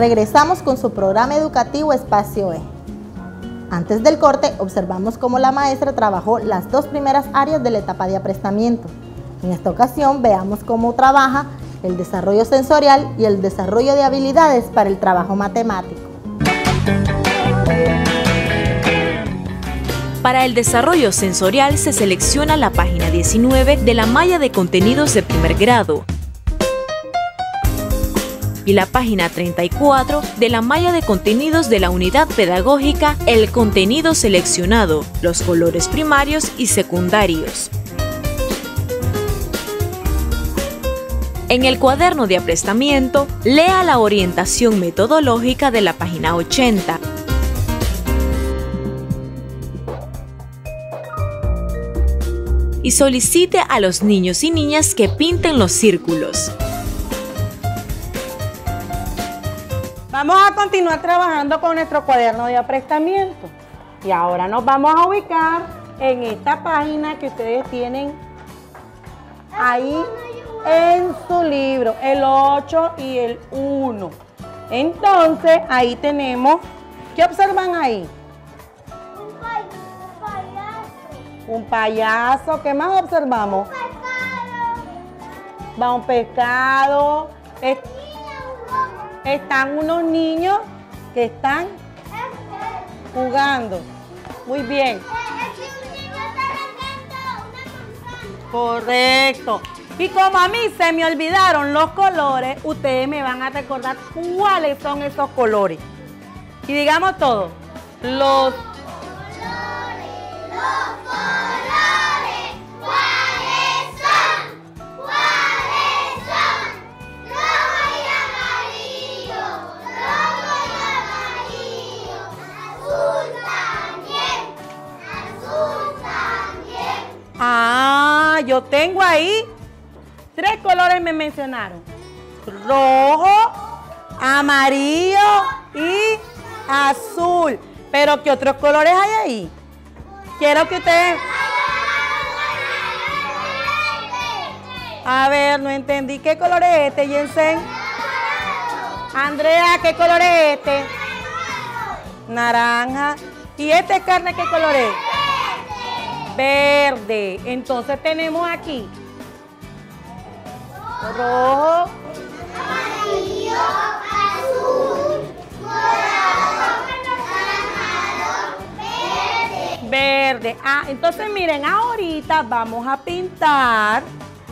regresamos con su programa educativo Espacio E. Antes del corte, observamos cómo la maestra trabajó las dos primeras áreas de la etapa de aprestamiento. En esta ocasión, veamos cómo trabaja el desarrollo sensorial y el desarrollo de habilidades para el trabajo matemático. Para el desarrollo sensorial se selecciona la página 19 de la malla de contenidos de primer grado y la página 34 de la malla de contenidos de la unidad pedagógica, el contenido seleccionado, los colores primarios y secundarios. En el cuaderno de aprestamiento, lea la orientación metodológica de la página 80. Y solicite a los niños y niñas que pinten los círculos. Vamos a continuar trabajando con nuestro cuaderno de aprestamiento. Y ahora nos vamos a ubicar en esta página que ustedes tienen ahí en su libro, el 8 y el 1. Entonces, ahí tenemos, ¿qué observan ahí? Un payaso. ¿Qué más observamos? Un pescado. Va un pescado. Están unos niños que están jugando. Muy bien. Correcto. Y como a mí se me olvidaron los colores, ustedes me van a recordar cuáles son esos colores. Y digamos todo. Los colores. ¿Cuáles son? ¿Cuáles son? Rojo y amarillo. Rojo y amarillo. Azul también. Azul también. Ah, yo tengo ahí 3 colores me mencionaron. Rojo, amarillo y azul. Pero ¿qué otros colores hay ahí? Quiero que ustedes... A ver, no entendí. ¿Qué color es este, Jensen? Andrea, ¿qué color es este? Naranja. ¿Y este carne qué color es? Verde. Entonces tenemos aquí rojo, amarillo, azul, morado, anaranjado, verde. Ah, entonces miren, ahorita vamos a pintar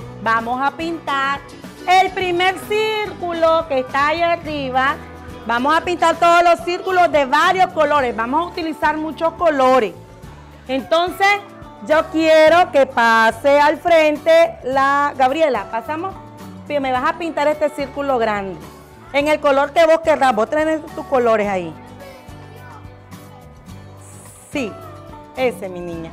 el primer círculo que está ahí arriba. Vamos a pintar todos los círculos de varios colores. Vamos a utilizar muchos colores. Entonces, yo quiero que pase al frente la... Gabriela, ¿pasamos? Me vas a pintar este círculo grande. En el color que vos querrás. Vos tenés tus colores ahí. Sí, ese, mi niña.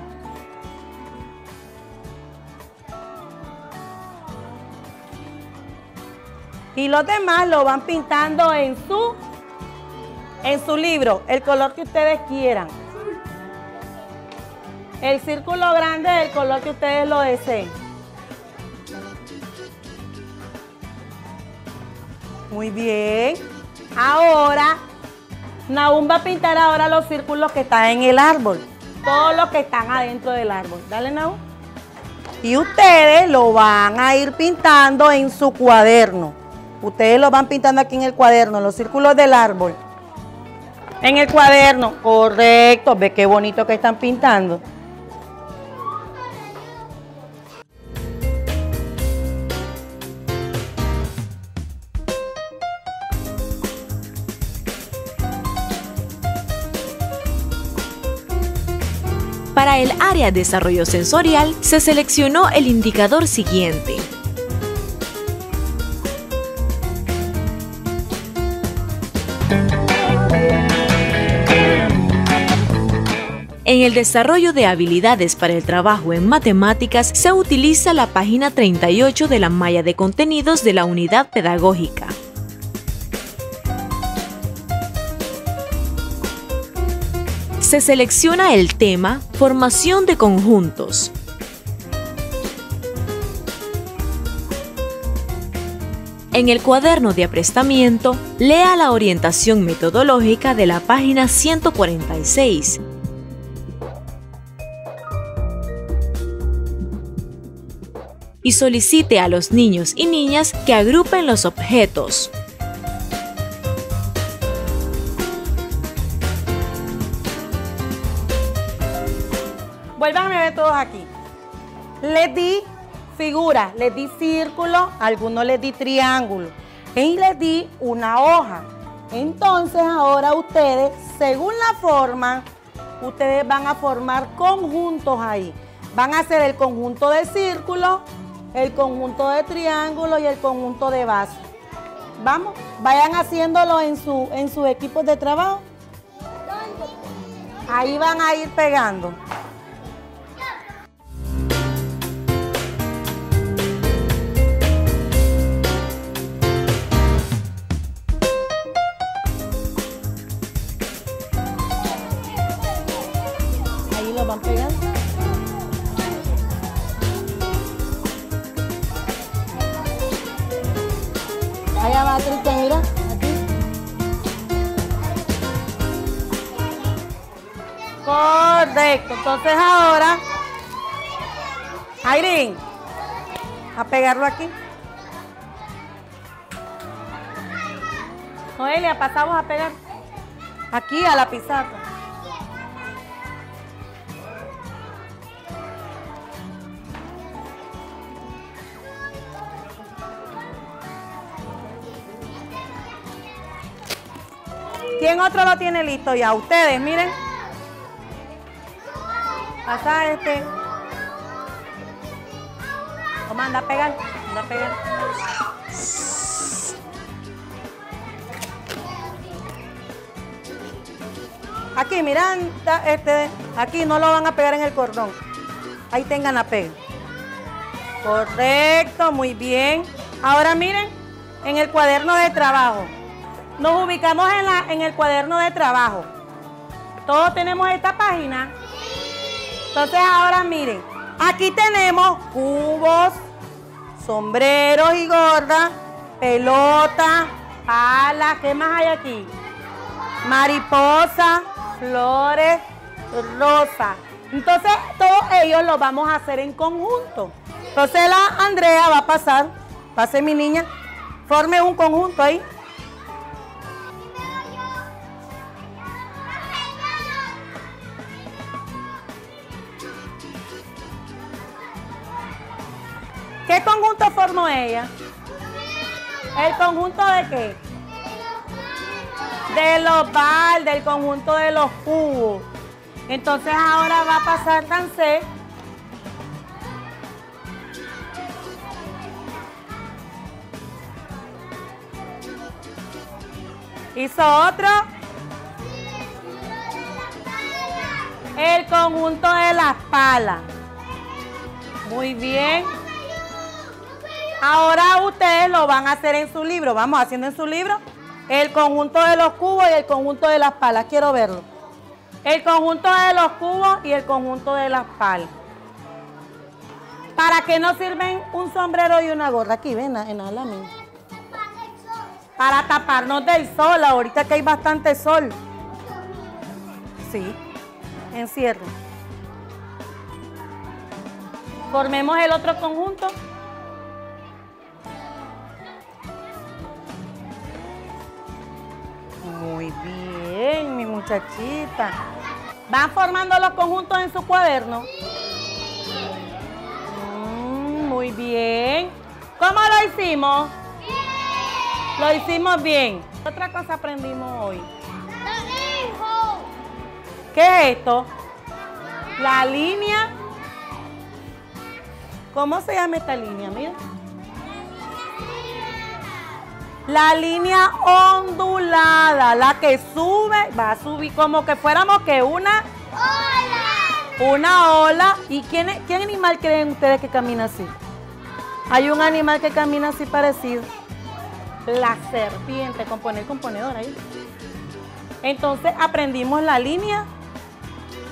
Y los demás lo van pintando en su libro, el color que ustedes quieran. El círculo grande es el color que ustedes lo deseen. Muy bien. Ahora, Nahum va a pintar ahora los círculos que están en el árbol. Todos los que están adentro del árbol. Dale, Nahum. Y ustedes lo van a ir pintando en su cuaderno. Ustedes lo van pintando aquí en el cuaderno, los círculos del árbol. En el cuaderno, correcto. Ve qué bonito que están pintando. Para el área de desarrollo sensorial se seleccionó el indicador siguiente. En el desarrollo de habilidades para el trabajo en matemáticas se utiliza la página 38 de la malla de contenidos de la unidad pedagógica. Se selecciona el tema Formación de conjuntos. En el cuaderno de aprestamiento, lea la orientación metodológica de la página 146. Y solicite a los niños y niñas que agrupen los objetos. Vuelvan a ver todos aquí. Les di figuras, les di círculo, algunos les di triángulo y les di una hoja. Entonces ahora ustedes, según la forma, ustedes van a formar conjuntos ahí. Van a hacer el conjunto de círculo, el conjunto de triángulo y el conjunto de vaso. Vamos, vayan haciéndolo en sus equipos de trabajo. Ahí van a ir pegando. Ahí lo van pegando. Allá va Cristian, mira, aquí. Correcto, entonces ahora, Aileen, a pegarlo aquí. Noelia, pasamos a pegar. Aquí a la pizarra. ¿Quién otro lo tiene listo ya? Ustedes, miren. Pasa este. Toma, anda a pegar. Anda a pegar. Aquí, miran, aquí no lo van a pegar en el cordón. Ahí tengan la pega. Correcto, muy bien. Ahora miren, en el cuaderno de trabajo. Nos ubicamos en el cuaderno de trabajo. Todos tenemos esta página. Entonces ahora miren, aquí tenemos cubos, sombreros y gorras, pelota, palas, ¿qué más hay aquí? Mariposa, flores, rosa. Entonces todos ellos los vamos a hacer en conjunto. Entonces la Andrea va a pasar, pase mi niña, forme un conjunto ahí. ¿Qué conjunto formó ella? ¿El conjunto de qué? Del oval, del conjunto de los cubos. Entonces ahora va a pasar Tancé. Hizo otro. El conjunto de las palas. Muy bien. Ahora ustedes lo van a hacer en su libro. Vamos haciendo en su libro el conjunto de los cubos y el conjunto de las palas. Quiero verlo. El conjunto de los cubos y el conjunto de las palas. ¿Para qué nos sirven un sombrero y una gorra? Aquí, ven, en la lámina. Para taparnos del sol, ahorita que hay bastante sol. Sí, encierro. Formemos el otro conjunto. Muy bien, mi muchachita. ¿Van formando los conjuntos en su cuaderno? Muy bien. ¿Cómo lo hicimos? Bien. Lo hicimos bien. ¿Qué otra cosa aprendimos hoy? ¿Qué es esto? La línea. ¿Cómo se llama esta línea? Mira. La línea ondulada, la que sube, va a subir como que fuéramos que una ola. Una ola. ¿Y qué animal creen ustedes que camina así? Hay un animal que camina así parecido. La serpiente, con poner componedor ahí. Entonces aprendimos la línea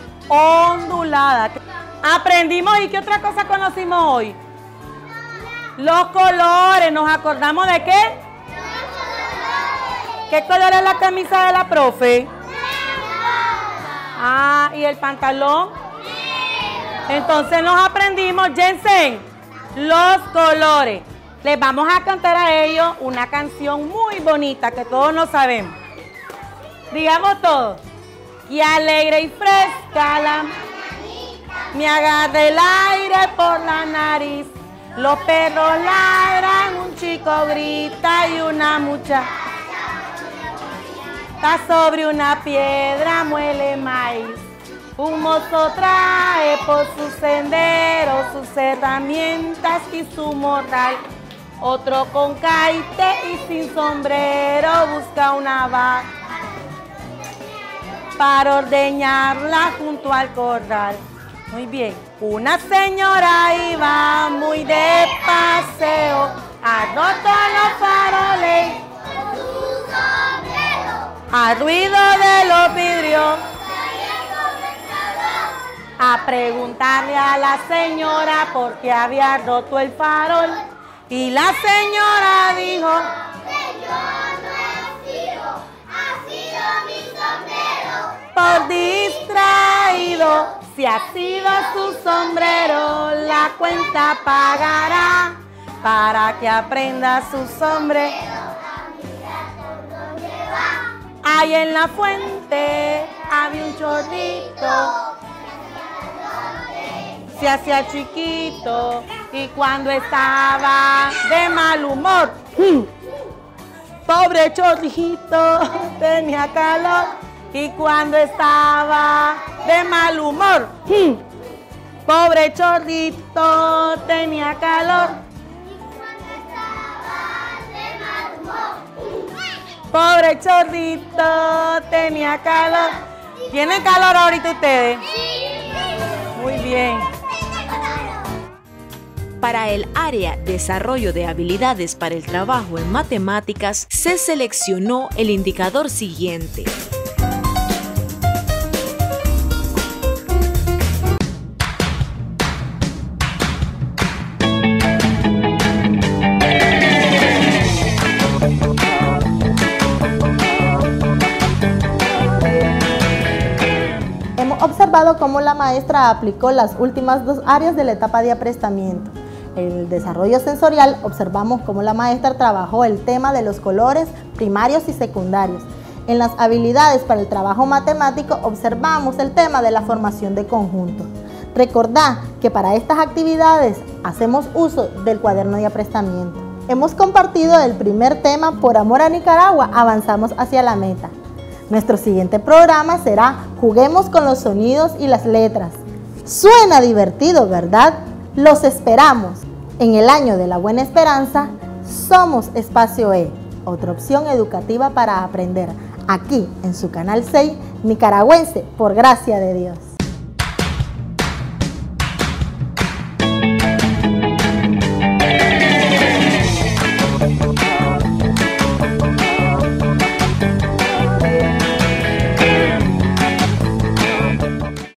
ondulada. Aprendimos, ¿y qué otra cosa conocimos hoy? Los colores, ¿nos acordamos de qué? ¿Qué color es la camisa de la profe? Ah, ¿y el pantalón? Entonces nos aprendimos, Jensen, los colores. Les vamos a cantar a ellos una canción muy bonita que todos nos sabemos. Digamos todos. Que alegre y fresca me agarra el aire por la nariz. Los perros ladran, un chico grita y una muchacha está sobre una piedra, muele maíz. Un mozo trae por su sendero sus herramientas y su morral. Otro con caite y sin sombrero busca una vaca para ordeñarla junto al corral. Muy bien. Una señora iba muy de paseo, ha roto los faroles, al ruido de los vidrios, a preguntarle a la señora por qué había roto el farol. Y la señora dijo: ha sido mi sombrero. Por distraído, si ha sido su sombrero, la cuenta pagará para que aprenda su sombrero. Ahí en la fuente había un chorrito, se hacía chiquito y cuando estaba de mal humor, pobre chorrito tenía calor. Y cuando estaba de mal humor, pobre chorrito tenía calor. Pobre chorrito tenía calor. ¿Tienen calor ahorita ustedes? Muy bien. Para el área Desarrollo de Habilidades para el Trabajo en Matemáticas, se seleccionó el indicador siguiente. Observado cómo la maestra aplicó las últimas dos áreas de la etapa de aprestamiento. En el desarrollo sensorial observamos cómo la maestra trabajó el tema de los colores primarios y secundarios. En las habilidades para el trabajo matemático observamos el tema de la formación de conjuntos. Recordad que para estas actividades hacemos uso del cuaderno de aprestamiento. Hemos compartido el primer tema. Por amor a Nicaragua, avanzamos hacia la meta. Nuestro siguiente programa será Juguemos con los sonidos y las letras. Suena divertido, ¿verdad? Los esperamos. En el año de la buena esperanza, somos Espacio E, otra opción educativa para aprender, aquí en su canal 6, Nicaragüense por gracia de Dios.